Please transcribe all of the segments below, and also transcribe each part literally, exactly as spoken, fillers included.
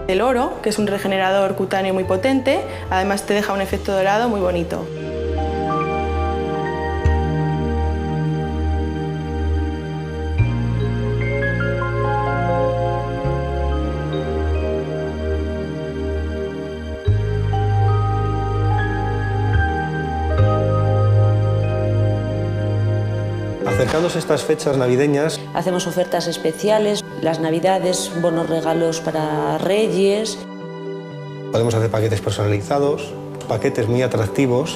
El oro, que es un regenerador cutáneo muy potente, además te deja un efecto dorado muy bonito. Acercándose estas fechas navideñas, hacemos ofertas especiales, las navidades, bonos regalos para Reyes. Podemos hacer paquetes personalizados, paquetes muy atractivos.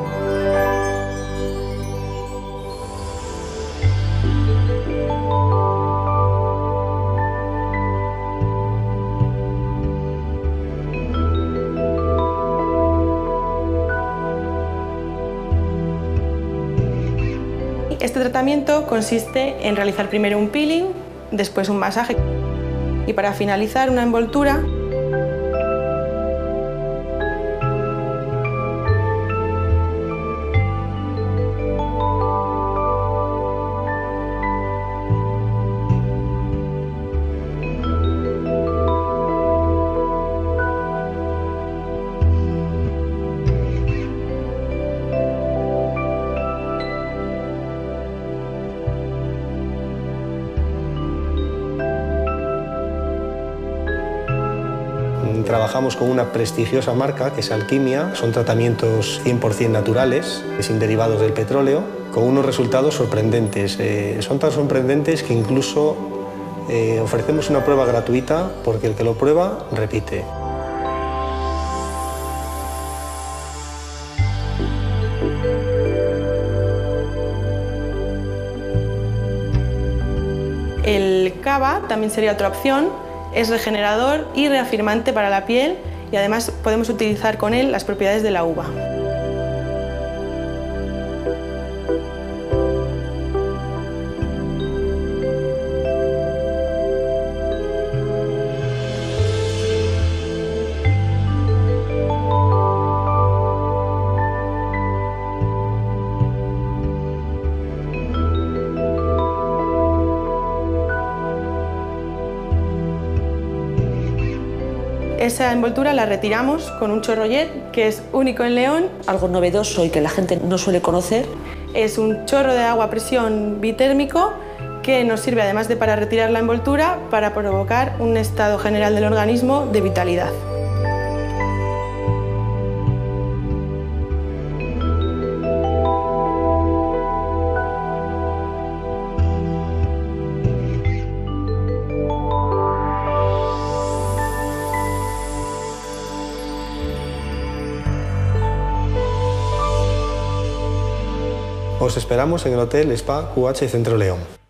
Este tratamiento consiste en realizar primero un peeling, después un masaje y para finalizar una envoltura. Trabajamos con una prestigiosa marca que es Alquimia. Son tratamientos cien por cien naturales, sin derivados del petróleo, con unos resultados sorprendentes. Eh, son tan sorprendentes que incluso eh, ofrecemos una prueba gratuita porque el que lo prueba repite. El cava también sería otra opción. Es regenerador y reafirmante para la piel y además podemos utilizar con él las propiedades de la uva. Esa envoltura la retiramos con un chorro jet, que es único en León. Algo novedoso y que la gente no suele conocer. Es un chorro de agua a presión bitérmico que nos sirve, además de para retirar la envoltura, para provocar un estado general del organismo de vitalidad. Os esperamos en el Hotel Spa Q H Centro León.